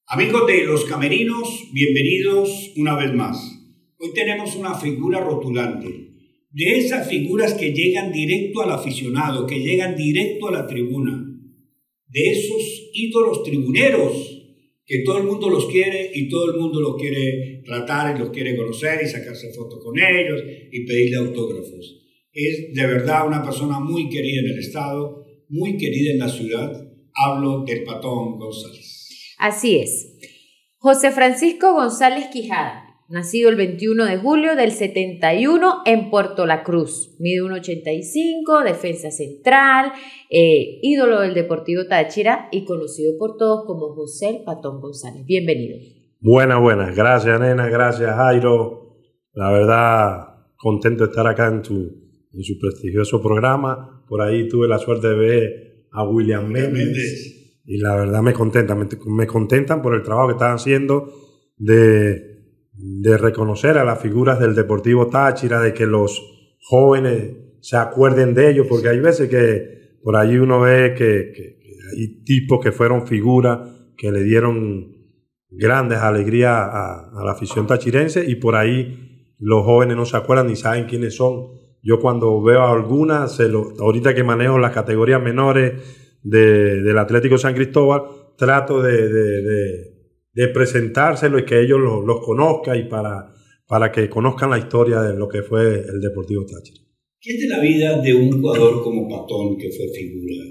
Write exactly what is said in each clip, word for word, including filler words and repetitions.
Amigos de Los Camerinos, bienvenidos una vez más. Hoy tenemos una figura rotulante, de esas figuras que llegan directo al aficionado, que llegan directo a la tribuna, de esos ídolos tribuneros que todo el mundo los quiere y todo el mundo los quiere tratar y los quiere conocer y sacarse fotos con ellos y pedirle autógrafos. Es de verdad una persona muy querida en el estado, muy querida en la ciudad. Hablo del Patón González. Así es. José Francisco González Quijada, nacido el veintiuno de julio del setenta y uno en Puerto La Cruz. Mide uno ochenta y cinco, defensa central, eh, ídolo del Deportivo Táchira y conocido por todos como José el Patón González. Bienvenido. Buenas, buenas. Gracias, nena. Gracias, Jairo. La verdad, contento de estar acá en, tu, en su prestigioso programa. Por ahí tuve la suerte de ver a William Méndez. Y la verdad me contenta, me, me contentan por el trabajo que están haciendo de, de reconocer a las figuras del Deportivo Táchira, de que los jóvenes se acuerden de ellos, porque hay veces que por allí uno ve que, que, que hay tipos que fueron figuras que le dieron grandes alegrías a, a la afición tachirense y por ahí los jóvenes no se acuerdan ni saben quiénes son. Yo cuando veo a algunas, se lo, ahorita que manejo las categorías menores De, del Atlético San Cristóbal, trato de, de, de, de presentárselo y que ellos los lo conozcan y para, para que conozcan la historia de lo que fue el Deportivo Táchira. ¿Qué es de la vida de un jugador como Patón que fue figura?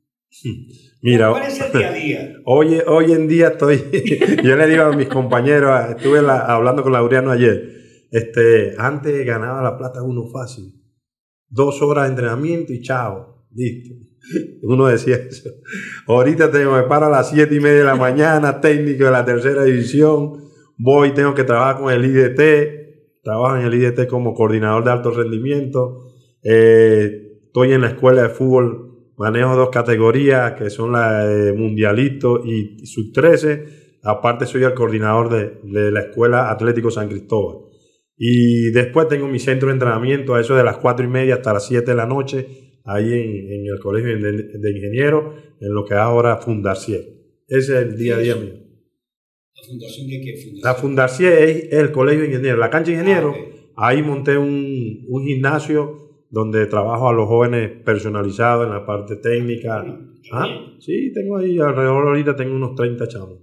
Mira, ¿cuál es el día a día? Hoy, hoy en día estoy, yo le digo a mis compañeros, estuve la, hablando con Laureano ayer, este, antes ganaba la plata uno fácil, dos horas de entrenamiento y chao, listo. Uno decía eso. Ahorita tengo, me paro a las siete y media de la mañana, técnico de la tercera división, voy, tengo que trabajar con el I D T, trabajo en el I D T como coordinador de alto rendimiento, eh, estoy en la escuela de fútbol, manejo dos categorías que son la de mundialito y sub trece, aparte soy el coordinador de, de la escuela Atlético San Cristóbal. Y después tengo mi centro de entrenamiento a eso de las cuatro y media hasta las siete de la noche, ahí en, en el Colegio de, de Ingenieros, en lo que es ahora Fundarcier. Ese es el día a día mío. ¿La fundación de qué? ¿Fundación? La Fundarcier es el Colegio de Ingenieros. La cancha de Ingenieros, ah, okay. Ahí monté un, un gimnasio donde trabajo a los jóvenes personalizados en la parte técnica. ¿Ah? Sí, tengo ahí alrededor, ahorita tengo unos treinta chavos.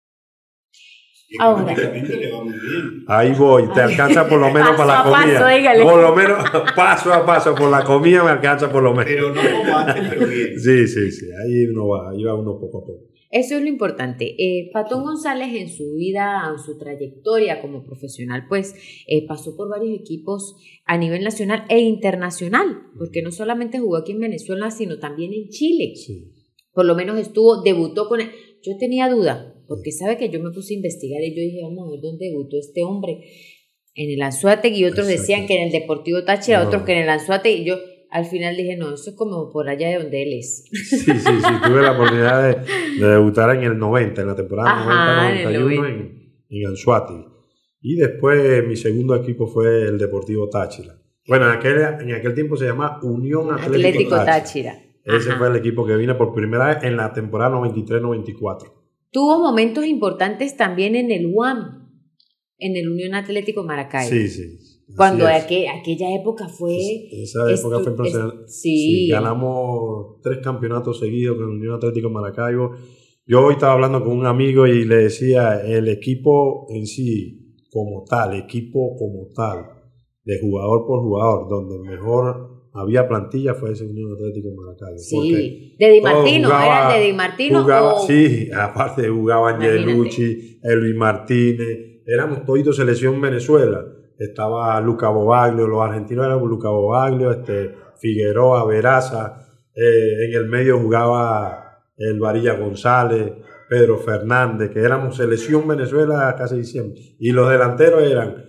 Ahora, le va muy bien. Ahí voy, te alcanza por lo menos paso para la comida. Paso, dígale. Por lo menos paso a paso, por la comida me alcanza por lo menos. Pero no como antes, pero bien. Sí, sí, sí, ahí uno va, ahí va uno poco a poco. Eso es lo importante. Eh, Patón González en su vida, en su trayectoria como profesional, pues eh, pasó por varios equipos a nivel nacional e internacional, porque no solamente jugó aquí en Venezuela, sino también en Chile. Sí. Por lo menos estuvo, debutó con él. Yo tenía duda, porque sabe que yo me puse a investigar y yo dije, vamos a ver dónde debutó este hombre. En el Anzoátegui y otros Exacto. Decían que en el Deportivo Táchira, no. otros que en el Anzoátegui. Y yo al final dije, no, eso es como por allá de donde él es. Sí, sí, sí, tuve la oportunidad de, de debutar en el noventa, en la temporada Ajá, noventa noventa y uno en, en Anzoátegui. Y después mi segundo equipo fue el Deportivo Táchira. Bueno, en aquel, en aquel tiempo se llamaba Unión Atlético, Atlético Táchira. Táchira. Ese Ajá. fue el equipo que vine por primera vez en la temporada noventa y tres noventa y cuatro. Tuvo momentos importantes también en el U A M, en el Unión Atlético Maracaibo. Sí, sí. Cuando aquel, aquella época fue... Esa época fue entonces... Es, sí. sí. Ganamos tres campeonatos seguidos con el Unión Atlético Maracaibo. Yo hoy estaba hablando con un amigo y le decía, el equipo en sí, como tal, equipo como tal, de jugador por jugador, donde mejor había plantilla fue ese Unión Atlético Maracaibo. Sí, de Di Martino, jugaba, ¿era de Di Martino? Jugaba, o... Sí, aparte jugaban Angelucci, Luis Martínez, éramos toditos selección Venezuela. Estaba Luca Bobaglio, los argentinos eran Luca Bobaglio, este, Figueroa, Veraza, eh, en el medio jugaba el Varilla González, Pedro Fernández, que éramos selección Venezuela casi siempre. Y los delanteros eran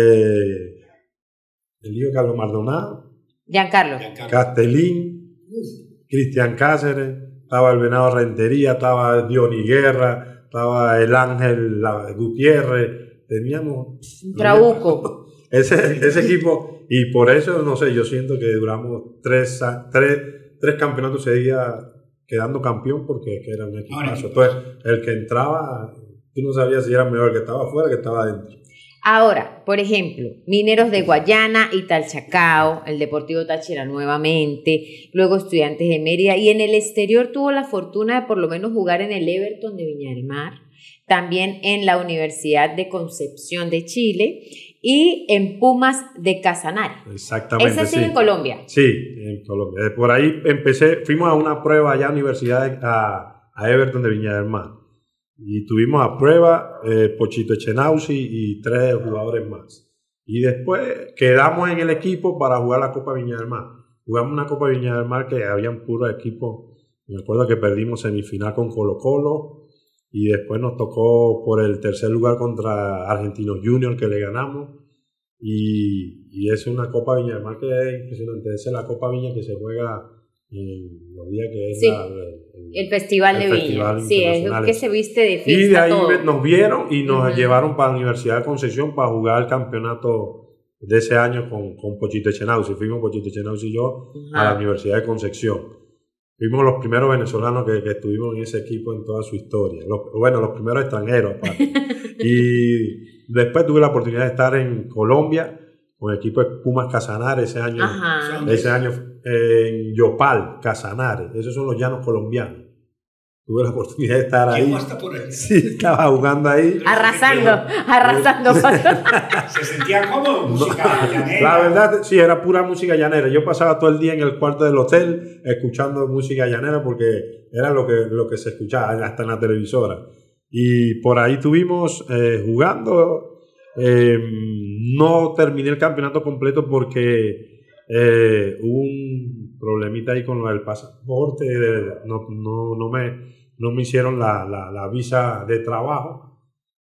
eh, el hijo Carlos Maldonado, Giancarlo, Castelín, Cristian Cáceres, estaba el Venado Rentería, estaba Diony Guerra, estaba el Ángel Gutiérrez. Teníamos un trabuco. Ese, ese equipo, y por eso, no sé, yo siento que duramos tres, tres, tres campeonatos seguidas quedando campeón, porque es que era un equipazo. Entonces, el que entraba tú no sabías si era mejor que estaba afuera que estaba adentro. Ahora, por ejemplo, Mineros de Guayana y Talchacao, el Deportivo Táchira nuevamente, luego Estudiantes de Mérida, y en el exterior tuvo la fortuna de por lo menos jugar en el Everton de Viña del Mar, también en la Universidad de Concepción de Chile y en Pumas de Casanare. Exactamente. ¿Ese sigue sí. en Colombia? Sí, en Colombia. Por ahí empecé, fuimos a una prueba allá a la Universidad, a, a Everton de Viña del Mar. Y tuvimos a prueba eh, Pochito Echenauzi y tres jugadores más. Y después quedamos en el equipo para jugar la Copa Viña del Mar. Jugamos una Copa Viña del Mar que habían puros equipos. Me acuerdo que perdimos semifinal con Colo Colo y después nos tocó por el tercer lugar contra Argentinos Juniors que le ganamos. Y, y es una Copa Viña del Mar que es impresionante. Esa es la Copa Viña que se juega en los días que es sí. la, el, el Festival el de Viña. Festival Sí, es que se viste de fiesta. Y de ahí todo. nos vieron y nos uh-huh. llevaron para la Universidad de Concepción para jugar el campeonato de ese año con, con Pochito Echenauzi. Fuimos Pochito Echenauzi y yo uh-huh. a la Universidad de Concepción. Fuimos los primeros venezolanos que, que estuvimos en ese equipo en toda su historia. Los, bueno, los primeros extranjeros, aparte. Y después tuve la oportunidad de estar en Colombia con el equipo de Pumas Casanare ese año. Ajá. Ese año en Yopal, Casanare. Esos son los llanos colombianos. Tuve la oportunidad de estar ahí. Hasta por ahí. Sí, estaba jugando ahí. Arrasando, arrasando. Se sentía como música llanera. La verdad, sí, era pura música llanera. Yo pasaba todo el día en el cuarto del hotel escuchando música llanera porque era lo que, lo que se escuchaba hasta en la televisora. Y por ahí estuvimos eh, jugando. Eh, no terminé el campeonato completo porque eh, hubo un problemita ahí con lo del pasaporte. No, no, no, me, no me hicieron la, la, la visa de trabajo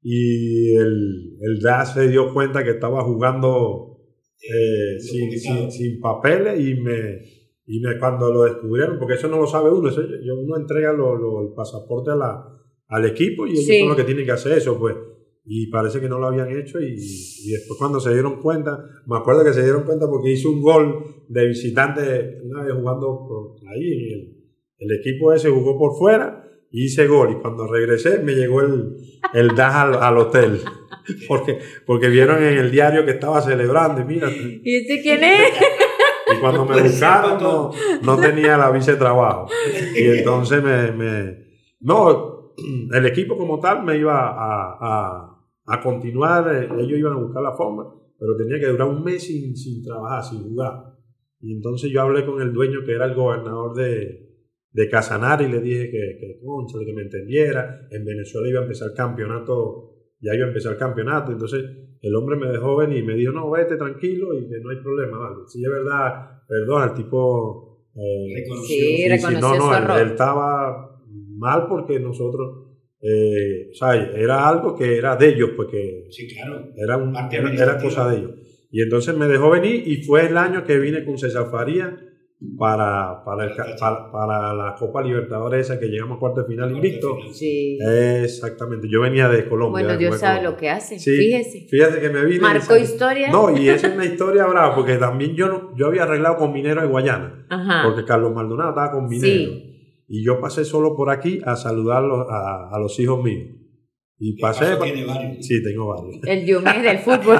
y el, el D A S se dio cuenta que estaba jugando eh, sin, sin, sin papeles y me, y me cuando lo descubrieron, porque eso no lo sabe uno, eso, uno entrega lo, lo, el pasaporte a la, al equipo y ellos sí. son los que tienen que hacer eso, pues. Y parece que no lo habían hecho y, y después cuando se dieron cuenta, me acuerdo que se dieron cuenta porque hice un gol de visitante una vez jugando por ahí, el, el equipo ese jugó por fuera y hice gol y cuando regresé me llegó el, el D A S al, al hotel porque, porque vieron en el diario que estaba celebrando y mira. ¿Y este quién es? Y cuando me buscaron no, no tenía la visa de trabajo y entonces me, me no, el equipo como tal me iba a, a a continuar, ellos iban a buscar la forma, pero tenía que durar un mes sin, sin trabajar, sin jugar. Y entonces yo hablé con el dueño, que era el gobernador de, de Casanare, y le dije que, que, concha, que me entendiera. En Venezuela iba a empezar el campeonato, ya iba a empezar el campeonato, entonces el hombre me dejó venir y me dijo, no, vete tranquilo y que no hay problema, vale. Si es verdad, perdón, el tipo... Eh, reconoció, sí, sí, reconoció sí, no, no, su él, error. él estaba mal porque nosotros... Eh, o sea, era algo que era de ellos, porque sí, claro. era, un, era, era cosa de ellos. Y entonces me dejó venir y fue el año que vine con César Farías para, para, el, para, para la Copa Libertadores esa que llegamos a cuarto de final invicto. Sí. Eh, exactamente, yo venía de Colombia. Bueno, de Dios sabe Colombia. Lo que hace, sí, fíjese. Fíjese que me vine. Marcó esa, historia. No, y esa es una historia brava, porque también yo, yo había arreglado con Minero de Guayana. Ajá. Porque Carlos Maldonado estaba con Minero. Sí. Y yo pasé solo por aquí a saludar a, a los hijos míos. Y pasé. Paso tiene varios. Sí, tengo varios. El Diomedes del fútbol.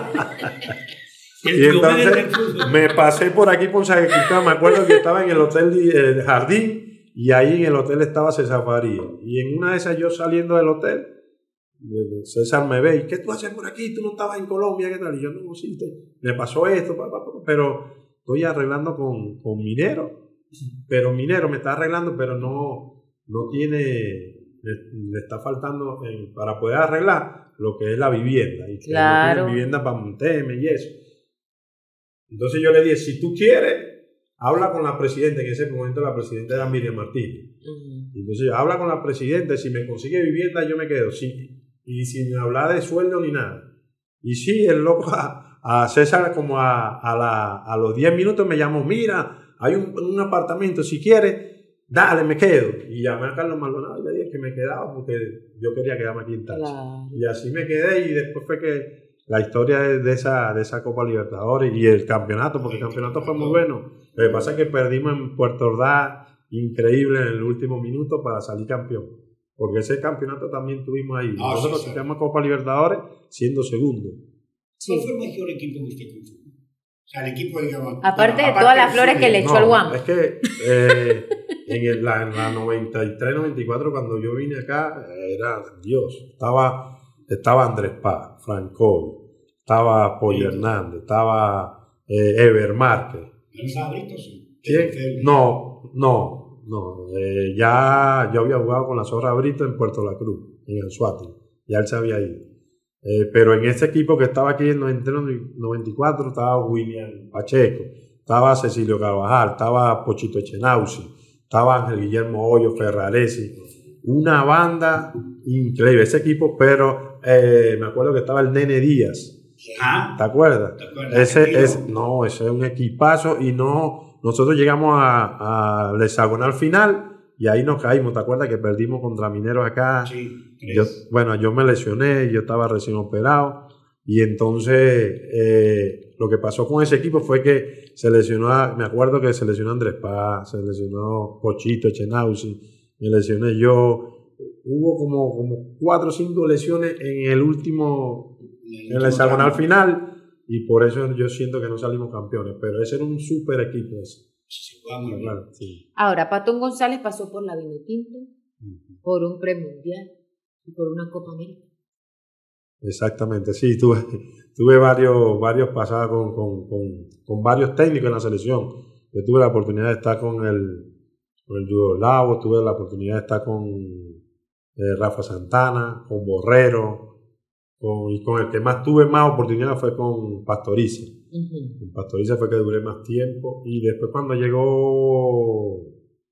El y entonces del fútbol. Me pasé por aquí por San Cristóbal. Me acuerdo que estaba en el hotel el Jardín y ahí en el hotel estaba César Farías. Y en una de esas yo saliendo del hotel, César me ve y ¿qué tú haces por aquí? ¿Tú no estabas en Colombia? ¿Qué tal? Y yo no, sí, te, me pasó esto, pa, pa, pa, pero estoy arreglando con, con Minero. Pero Minero me está arreglando, pero no, no tiene... Le, le está faltando en, para poder arreglar lo que es la vivienda y que claro. no tienen vivienda para montarme y eso. Entonces yo le dije, si tú quieres, habla con la presidenta, en ese momento la presidenta era Miriam Martínez. Uh-huh. Entonces habla con la presidenta, si me consigue vivienda yo me quedo, sí, y sin hablar de sueldo ni nada. Y sí, el loco a, a César como a, a, la, a los diez minutos me llamó, mira, hay un, un apartamento, si quieres, dale, me quedo. Y llamé a Carlos Maldonado y le dije que me quedaba porque yo quería quedarme aquí en Táchira. Claro. Y así me quedé y después fue que la historia de esa, de esa Copa Libertadores y el campeonato, porque el campeonato fue muy bueno. Lo que pasa es que perdimos en Puerto Ordaz, increíble, en el último minuto para salir campeón. porque ese campeonato también tuvimos ahí. Ah, Nosotros sí, sí. quedamos Copa Libertadores siendo segundo. ¿Cuál fue el mejor equipo que usted conformó? O sea, el equipo, digamos... Aparte bueno, de todas las flores del que le sur, echó al Guam. Es que eh, en, el, la, en la noventa y tres noventa y cuatro, cuando yo vine acá, era Dios. Estaba, estaba Andrés Paz, Franco, estaba Pollo Sí. Hernández, estaba eh, Ever Márquez. ¿No estaba Brito? Sí. ¿Quién? Usted- No, no, no. Eh, ya yo había jugado con la Zorra Brito en Puerto La Cruz, en Anzoátegui. Ya él se había ido. Eh, pero en ese equipo que estaba aquí en noventa y tres noventa y cuatro estaba William Pacheco, estaba Cecilio Carvajal, estaba Pochito Echenauzi, estaba Ángel Guillermo Hoyo, Ferraresi. Una banda increíble ese equipo, pero eh, me acuerdo que estaba el Nene Díaz. Ajá. ¿Te acuerdas? ¿Te acuerdas? Ese Argentino. es, no, ese es un equipazo y no, nosotros llegamos a, a la hexagonal final y ahí nos caímos. ¿Te acuerdas que perdimos contra Mineros acá? Sí, tres. Yo, bueno, yo me lesioné, yo estaba recién operado y entonces eh, lo que pasó con ese equipo fue que se lesionó, a- me acuerdo que se lesionó Andrés Paz, se lesionó Pochito Echenauzi, me lesioné yo. Hubo como, como cuatro o cinco lesiones en el último, en la hexagonal final y por eso yo siento que no salimos campeones, pero ese era un súper equipo ese. Sí, jugaba muy bien. Claro, sí. Ahora, Patón González pasó por la Vinotinto, por un premundial y por una Copa América. Exactamente, sí, tuve, tuve varios, varios pasados con, con, con, con varios técnicos en la selección. Yo tuve la oportunidad de estar con el, con el Yugoslavo, tuve la oportunidad de estar con eh, Rafa Santana, con Borrero, con, y con el que más tuve más oportunidad fue con Pastoriza. Uh-huh. Con Pastoriza fue que duré más tiempo y después cuando llegó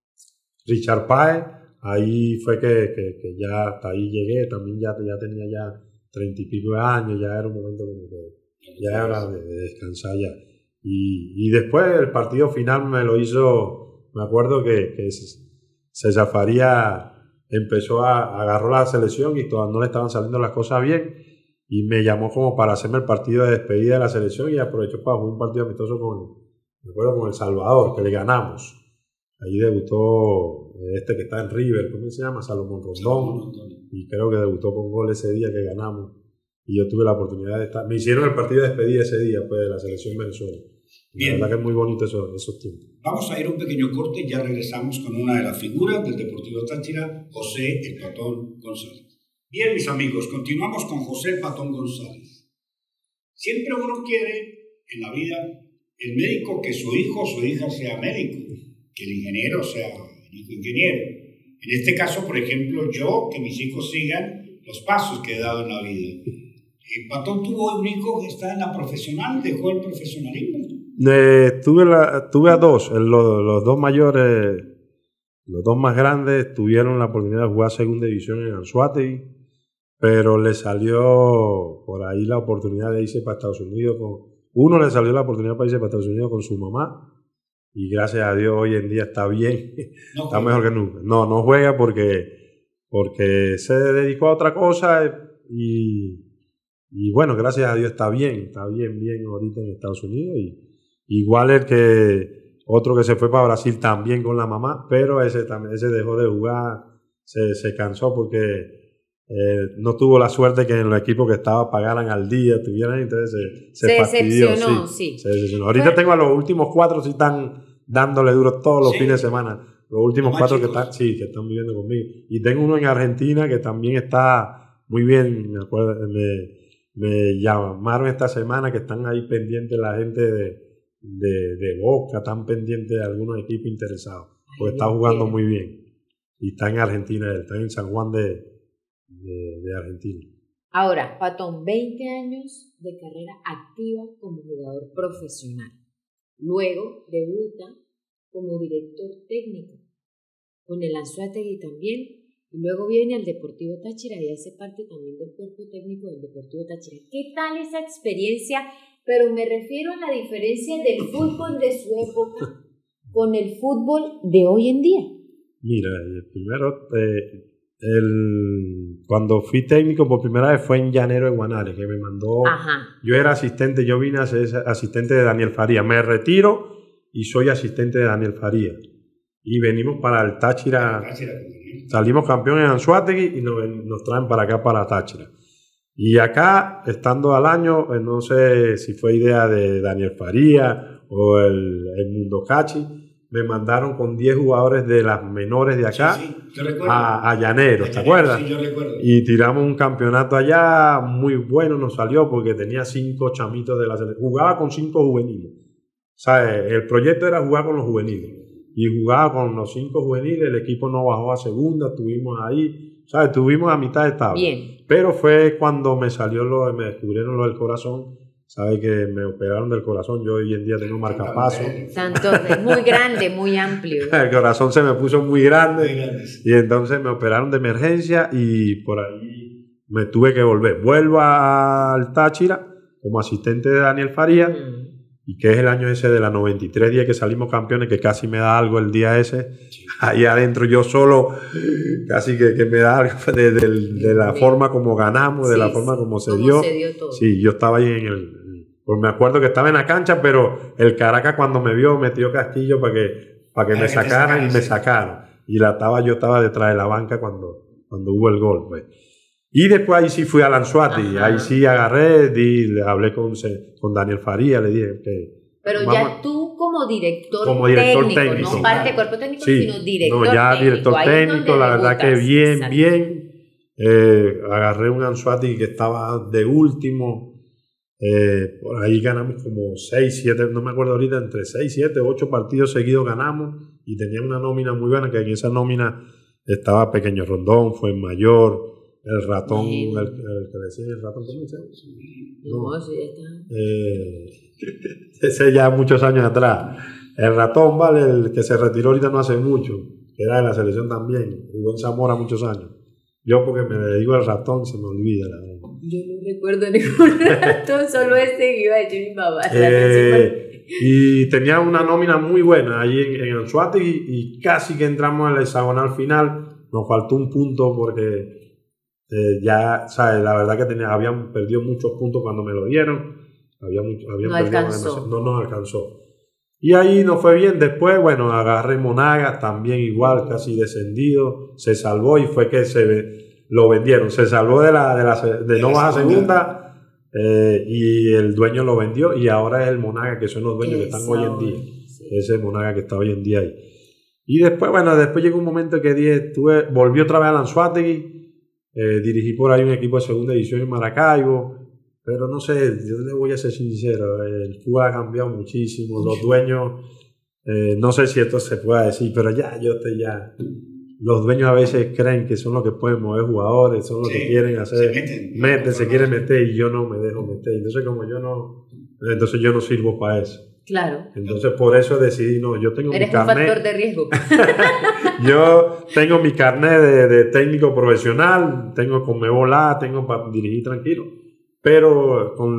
Richard Páez, ahí fue que, que, que ya hasta ahí llegué, también ya, ya tenía ya treinta y pico de años, ya era un momento como que ya era de, de descansar ya. Y, y después el partido final me lo hizo, me acuerdo que, que César Faría empezó a, agarró la selección y todavía no le estaban saliendo las cosas bien y me llamó como para hacerme el partido de despedida de la selección y aprovechó para jugar un partido amistoso con, me acuerdo, con El Salvador, que le ganamos. Ahí debutó este que está en River, ¿cómo se llama? Salomón Rondón. Y creo que debutó con gol ese día que ganamos. Y yo tuve la oportunidad de estar. Me hicieron el partido de despedida ese día, pues, de la selección Venezuela. Y la verdad que es muy bonito eso, esos tiempos. Vamos a ir a un pequeño corte y ya regresamos con una de las figuras del Deportivo Táchira, José el Patón González. Bien, mis amigos, continuamos con José el Patón González. Siempre uno quiere en la vida el médico que su hijo o su hija sea médico, que el ingeniero sea el hijo ingeniero. En este caso, por ejemplo, yo, que mis hijos sigan los pasos que he dado en la vida. El Patón tuvo un hijo que está en la profesional, dejó el profesionalismo. Eh, tuve, la, tuve a dos, los, los dos mayores, los dos más grandes tuvieron la oportunidad de jugar segunda división en Anzoátegui, pero le salió por ahí la oportunidad de irse para Estados Unidos. Con, uno le salió la oportunidad para irse para Estados Unidos con su mamá y gracias a Dios hoy en día está bien, No está juega. mejor que nunca. No, no juega porque, porque se dedicó a otra cosa y, y bueno, gracias a Dios está bien, está bien, bien ahorita en Estados Unidos. Y, igual el que otro que se fue para Brasil también con la mamá, pero ese, también, ese dejó de jugar, se, se cansó porque eh, no tuvo la suerte que en los equipos que estaba pagaran al día, tuvieran, entonces se, se, Se fastidió. decepcionó, sí, sí. Se decepcionó. Ahorita Bueno. tengo a los últimos cuatro si están dándole duro todos los Sí. fines de semana. Los últimos Los más cuatro que chicos. están, sí, que están viviendo conmigo. Y tengo uno en Argentina que también está muy bien, me acuerdo, me, me llamaron esta semana que están ahí pendientes la gente de De, de Boca, están pendientes de algunos equipos interesados, porque está jugando muy bien y está en Argentina, está en San Juan de, de, de Argentina. Ahora, Patón, veinte años de carrera activa como jugador profesional. Luego debuta como director técnico con el Anzoátegui también, y luego viene al Deportivo Táchira y hace parte también del cuerpo técnico del Deportivo Táchira. ¿Qué tal esa experiencia? Pero me refiero a la diferencia del fútbol de su época con el fútbol de hoy en día. Mira, primero, eh, el, cuando fui técnico por primera vez fue en Llanero de Guanare, que me mandó, Ajá. yo era asistente, yo vine a ser asistente de Daniel Faría, me retiro y soy asistente de Daniel Faría. y venimos para el Táchira. Salimos campeones en Anzoátegui y nos, nos traen para acá, para Táchira. Y acá, estando al año, no sé si fue idea de Daniel Faría o el, el Mundo Cachi, me mandaron con diez jugadores de las menores de acá sí, sí, yo recuerdo. a, a Llaneros, ¿te acuerdas? Sí, yo recuerdo. Y tiramos un campeonato allá muy bueno, nos salió porque tenía cinco chamitos de la selección. Jugaba con cinco juveniles. O sea, el proyecto era jugar con los juveniles. Y jugaba con los cinco juveniles, el equipo no bajó a segunda, estuvimos ahí, ¿sabes? Estuvimos a mitad de tabla. Bien. Pero fue cuando me salió lo, me descubrieron lo del corazón, ¿sabes? Que me operaron del corazón, yo hoy en día tengo marcapaso. Santo, es muy grande, muy amplio. El corazón se me puso muy grande, Muy grande. y entonces me operaron de emergencia y por ahí me tuve que volver. Vuelvo al Táchira como asistente de Daniel Faría. Mm. Y que es el año ese de la noventa y tres días que salimos campeones, que casi me da algo el día ese. Sí. Ahí adentro yo solo, casi que, que me da algo de, de, de la sí. forma como ganamos, sí, de la forma como se dio. se dio todo. Sí, yo estaba ahí en el... Pues me acuerdo que estaba en la cancha, pero el Caracas cuando me vio metió Castillo para que, para que para me que sacaran sacaran, y sí. me sacaron. Y la estaba, yo estaba detrás de la banca cuando, cuando hubo el gol, pues. Y después ahí sí fui a Lanzuati, ahí sí agarré, di, le hablé con, con Daniel Faría, le dije que... Pero vamos, ya tú como director, como director técnico, técnico, no parte de cuerpo técnico, sí, sino director no, ya técnico. director técnico, la verdad que bien, exacto. bien. Eh, agarré un Anzoátegui que estaba de último, eh, por ahí ganamos como seis, siete, no me acuerdo ahorita, entre seis, siete, ocho partidos seguidos ganamos y tenía una nómina muy buena, que en esa nómina estaba Pequeño Rondón, fue mayor. El ratón, sí. el, el que decía el ratón, ¿cómo se llama? No, no sí, está. Eh, ese ya muchos años atrás. El ratón, ¿vale? El que se retiró ahorita no hace mucho, que era de la selección también, jugó en Zamora muchos años. Yo porque me dedico al ratón se me olvida la verdad. Yo no recuerdo ningún ratón, solo este que iba a decir mi mamá. Eh, y tenía una nómina muy buena ahí en, en Anzoátegui y casi que entramos en la hexagonal final. Nos faltó un punto porque... Eh, ya, ¿sabes? La verdad que tenía, habían perdido muchos puntos cuando me lo dieron. Había mucho, habían no perdido alcanzó. No nos alcanzó. Y ahí no fue bien. Después, bueno, agarré Monagas, también igual, casi descendido. Se salvó y fue que se lo vendieron. Se salvó de, la, de, la, de no bajar segunda eh, y el dueño lo vendió. Y ahora es el Monagas, que son los dueños que están hoy en día. Sí. Ese Monagas que está hoy en día ahí. Y después, bueno, después llegó un momento que dije, tuve, volví otra vez a Anzoátegui. Eh, dirigí por ahí un equipo de segunda división en Maracaibo, pero no sé, yo le voy a ser sincero, el fútbol ha cambiado muchísimo, los dueños, eh, no sé si esto se puede decir, pero ya, yo estoy ya, los dueños a veces creen que son los que pueden mover jugadores, son los sí, que quieren hacer, se meten, meten, se quieren meter y yo no me dejo meter, entonces como yo no, entonces yo no sirvo para eso. Claro. Entonces por eso decidí, no, yo tengo Eres mi carnet. un factor de riesgo. Yo tengo mi carnet de, de técnico profesional, tengo con Mebola, tengo para dirigir tranquilo, pero con,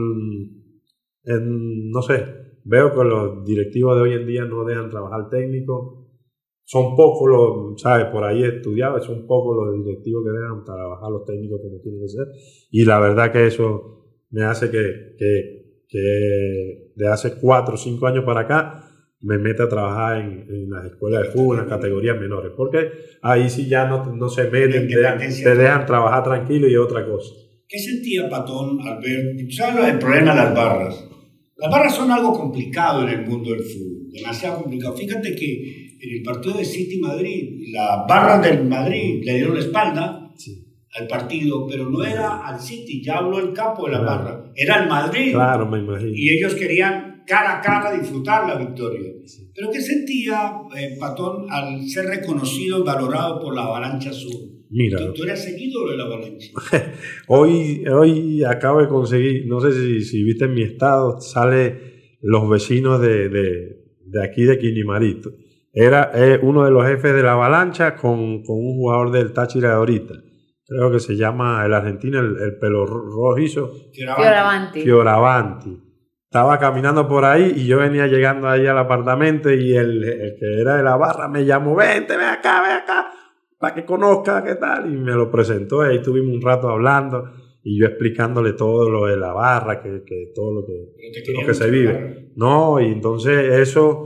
en, no sé, veo que los directivos de hoy en día no dejan trabajar técnico. Son pocos los, ¿sabes? Por ahí he estudiado, son pocos los directivos que dejan trabajar los técnicos como tienen que ser. Y la verdad que eso me hace que, que que de hace cuatro o cinco años para acá me mete a trabajar en, en las escuelas de fútbol, en las categorías menores, porque ahí sí ya no, no se meten, te dejan, te dejan trabajar tranquilo y es otra cosa. ¿Qué sentía Patón al ver, sabes el problema de las barras? Las barras son algo complicado en el mundo del fútbol, demasiado complicado. Fíjate que en el partido de City Madrid, las barras del Madrid le dieron la espalda, sí, al partido, pero no era al City, ya habló el capo de la claro. barra, era el Madrid. Claro, me imagino. Y ellos querían cara a cara disfrutar la victoria. Sí. Pero ¿qué sentía eh, Patón al ser reconocido y valorado por la Avalancha Sur? Mira, ¿Tú, tú eras seguido de la Avalancha? hoy, hoy acabo de conseguir, no sé si, si viste en mi estado, sale los vecinos de, de, de aquí de Quinimarito. Era eh, uno de los jefes de la Avalancha con, con un jugador del Táchira de ahorita. Creo que se llama el argentino, el, el pelo rojizo. Fioravanti. Fioravanti. Estaba caminando por ahí y yo venía llegando ahí al apartamento y el, el que era de la barra me llamó, vente, ven acá, ven acá, para que conozca qué tal. Y me lo presentó, ahí estuvimos un rato hablando y yo explicándole todo lo de la barra, que, que todo lo que, lo que se vive. No, y entonces eso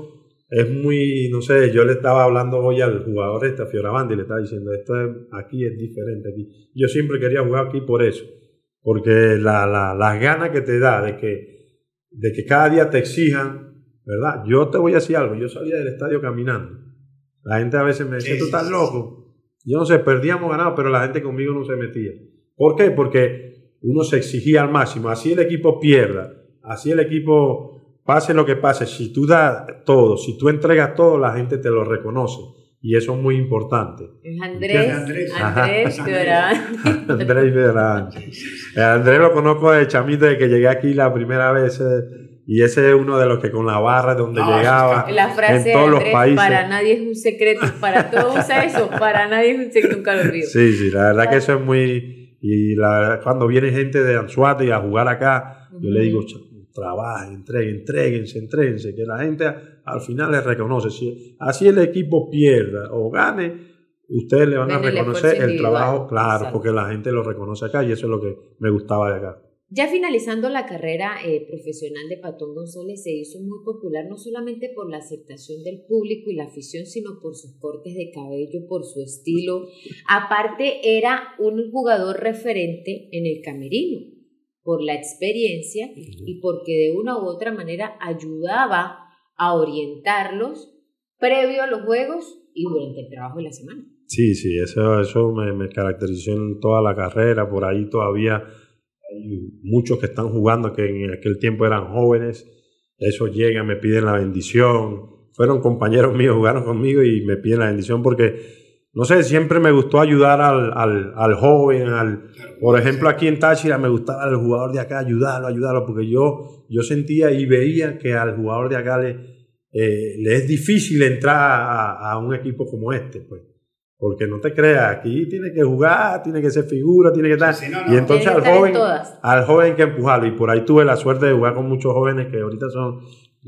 es muy, no sé, yo le estaba hablando hoy al jugador este, a Fioravanti, y le estaba diciendo, esto es, aquí es diferente. Aquí. Yo siempre quería jugar aquí por eso, porque la, la, las ganas que te da de que, de que cada día te exijan, ¿verdad? Yo te voy a decir algo, yo salía del estadio caminando. La gente a veces me decía, sí, tú estás sí, loco. Sí. Yo no sé, perdíamos ganado, pero la gente conmigo no se metía. ¿Por qué? Porque uno se exigía al máximo. Así el equipo pierda, así el equipo pase lo que pase. Si tú das todo, si tú entregas todo, la gente te lo reconoce. Y eso es muy importante. Es Andrés, Andrés, Andrés Fioravanti. Andrés Fioravanti. Andrés lo conozco de chamito de que llegué aquí la primera vez. Eh, Y ese es uno de los que con la barra donde no, llegaba la frase en todos de Andrés, los países. Para nadie es un secreto, para todos usa eso, para nadie es un secreto, nunca lo olvido. Sí, sí, la verdad que eso es muy... Y la verdad, cuando viene gente de Anzoátegui a jugar acá, uh-huh. yo le digo, trabajen, entreguen, entréguense, entréguense, que la gente al final les reconoce. Si así el equipo pierda o gane, ustedes le van Ven a reconocer el, el trabajo, claro, exacto. porque la gente lo reconoce acá y eso es lo que me gustaba de acá. Ya finalizando la carrera eh, profesional de Patón González, se hizo muy popular no solamente por la aceptación del público y la afición, sino por sus cortes de cabello, por su estilo. Aparte, era un jugador referente en el camerino, por la experiencia y porque de una u otra manera ayudaba a orientarlos previo a los juegos y durante el trabajo de la semana. Sí, sí, eso, eso me, me caracterizó en toda la carrera. Por ahí todavía hay muchos que están jugando que en aquel tiempo eran jóvenes, esos llegan, me piden la bendición, fueron compañeros míos, jugaron conmigo y me piden la bendición porque, no sé, siempre me gustó ayudar al, al, al joven, al, por ejemplo aquí en Táchira me gustaba el jugador de acá, ayudarlo, ayudarlo, porque yo, yo sentía y veía que al jugador de acá le, eh, le es difícil entrar a, a un equipo como este, pues. Porque no te creas, aquí tiene que jugar, tiene que ser figura, tiene que estar. Sí, no, no. Y entonces al joven, al joven hay que empujarlo. Y por ahí tuve la suerte de jugar con muchos jóvenes que ahorita son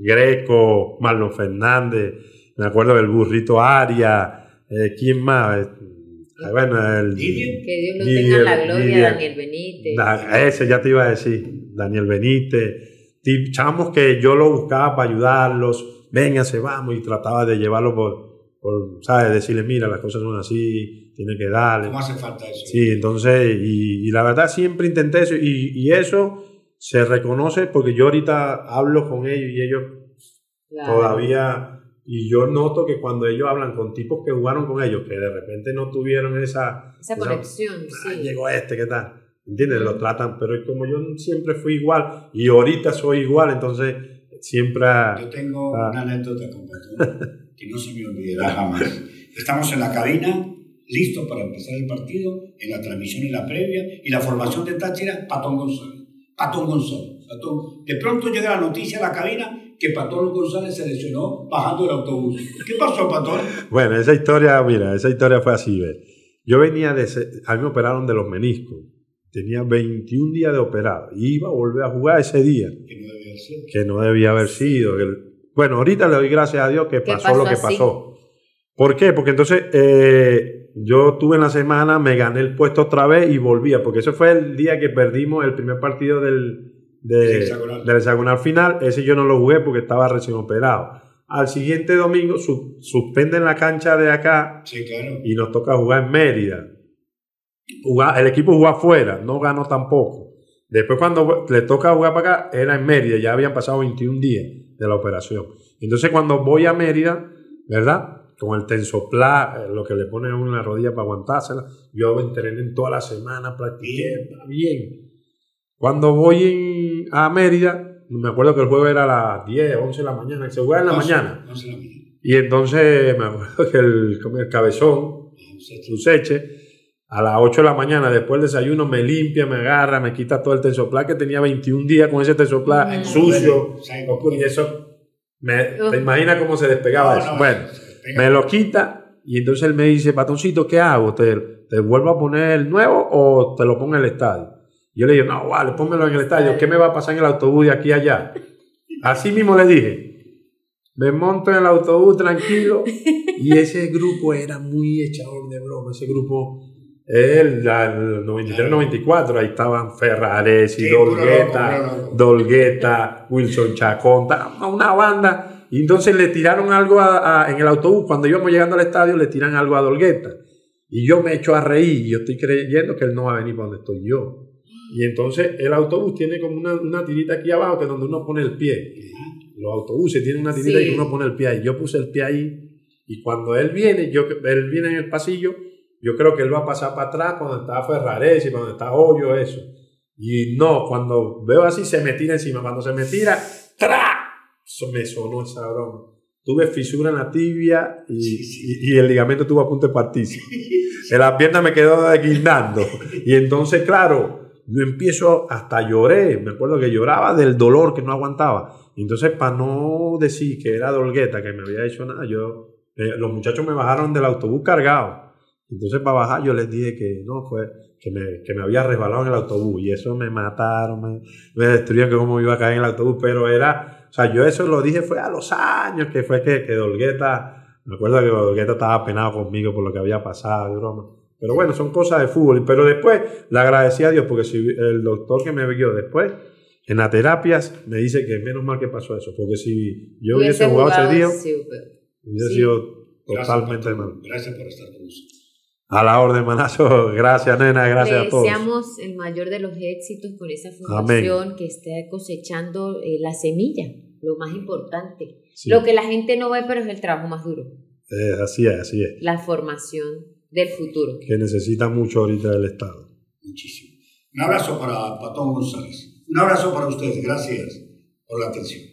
Greco, Marlon Fernández, me acuerdo del Burrito Arias, eh, ¿quién más? Eh, bueno, el, que Dios lo tenga en la gloria, Didier, Daniel Benítez. Da, ese ya te iba a decir, Daniel Benítez. Chamos que yo lo buscaba para ayudarlos, vénganse, vamos, y trataba de llevarlo por. Por, ¿sabes? Decirle, mira, las cosas son así, tiene que darle. ¿Cómo hace falta eso? Sí, entonces, y, y la verdad siempre intenté eso, y, y eso se reconoce porque yo ahorita hablo con ellos y ellos claro. todavía, y yo noto que cuando ellos hablan con tipos que jugaron con ellos, que de repente no tuvieron esa... Esa, esa conexión, ah, sí. Llegó este, ¿qué tal? ¿Entiendes? Lo tratan, pero como yo siempre fui igual, y ahorita soy igual, entonces siempre... Yo tengo ah, una anécdota con Patón que no se me olvidará jamás. Estamos en la cabina, listos para empezar el partido, en la transmisión y la previa, y la formación de Táchira, Patón González. Patón González. Patón. De pronto llega la noticia a la cabina que Patón González se lesionó bajando del autobús. ¿Qué pasó, Patón? Bueno, esa historia, mira, esa historia fue así, ¿ves? Yo venía de... A mí me operaron de los meniscos. Tenía veintiún días de operado. Iba a volver a jugar ese día. Que no debía haber sido. Que no debía haber sido. Que, bueno, ahorita le doy gracias a Dios que pasó, pasó lo que así? pasó. ¿Por qué? Porque entonces eh, yo tuve en la semana, me gané el puesto otra vez y volvía, porque ese fue el día que perdimos el primer partido del, de, el hexagonal. del hexagonal final. Ese yo no lo jugué porque estaba recién operado. Al siguiente domingo su, suspenden la cancha de acá sí, claro. y nos toca jugar en Mérida. Jugar, el equipo jugó afuera, no ganó tampoco. Después cuando le toca jugar para acá, era en Mérida, ya habían pasado veintiún días de la operación. Entonces cuando voy a Mérida, ¿verdad? Con el tensoplá, lo que le ponen a uno en la rodilla para aguantársela, yo entrené en toda la semana, practiqué, bien. Cuando voy en, a Mérida, me acuerdo que el juego era a las diez, once de la mañana, que se juega en la mañana. once de la mañana. Y entonces me acuerdo que el, el cabezón, Suseche, a las ocho de la mañana, después del desayuno, me limpia, me agarra, me quita todo el tensoplá, que tenía veintiún días con ese tensoplá mm. sucio. Y eso, me, ¿te imaginas cómo se despegaba no, eso? No, bueno, despega. Me lo quita y entonces él me dice, Patoncito, ¿qué hago? ¿Te, ¿Te vuelvo a poner el nuevo o te lo pongo en el estadio? Y yo le digo, no, vale, pónmelo en el estadio. ¿Qué me va a pasar en el autobús de aquí a allá? Así mismo le dije. Me monto en el autobús tranquilo y ese grupo era muy echador de broma. Ese grupo... El, el noventa y tres noventa y cuatro, ahí estaban Ferraresi, sí, Dolgueta, Dolgueta, Wilson Chacón, una banda Y entonces le tiraron algo a, a, en el autobús, cuando íbamos llegando al estadio, le tiran algo a Dolgueta. Y yo me echo a reír, y yo estoy creyendo que él no va a venir para donde estoy yo. Y entonces el autobús tiene como una, una tirita aquí abajo, que es donde uno pone el pie. Los autobuses tienen una tirita, sí, y uno pone el pie ahí. Yo puse el pie ahí, y cuando él viene, yo, él viene en el pasillo, yo creo que él va a pasar para atrás, cuando está Ferraresi, cuando está Hoyo, eso. Y no, cuando veo así, se me tira encima. Cuando se me tira, ¡tra! Me sonó esa broma. Tuve fisura en la tibia y, sí, sí. y, y el ligamento estuvo a punto de partirse. En la pierna me quedó guindando. Y entonces, claro, yo empiezo, hasta lloré. Me acuerdo que lloraba del dolor, que no aguantaba. Y entonces, para no decir que era Dolgueta, que me había hecho nada, yo, eh, los muchachos me bajaron del autobús cargado. Entonces, para bajar, yo les dije que no, fue que me, que me había resbalado en el autobús. Y eso me mataron, me, me destruyeron, que cómo iba a caer en el autobús. Pero era... O sea, yo eso lo dije fue a los años, que fue que, que Dolgueta, me acuerdo que Dolgueta estaba penado conmigo por lo que había pasado y broma. Pero bueno, son cosas de fútbol. Pero después le agradecí a Dios, porque si el doctor que me vio después, en las terapias, me dice que menos mal que pasó eso, porque si yo hubiese, hubiese jugado, jugado ese día, sí, hubiese sí. sido totalmente mal. Gracias por estar con nosotros. A la orden, manazo. Gracias, nena. Gracias Le a todos. Deseamos el mayor de los éxitos con esa fundación. Amén. Que esté cosechando eh, la semilla, lo más importante. Sí. Lo que la gente no ve, pero es el trabajo más duro. Eh, así es, así es. La formación del futuro. Que necesita mucho ahorita el Estado. Muchísimo. Un abrazo para Patón González. Un abrazo para ustedes. Gracias por la atención.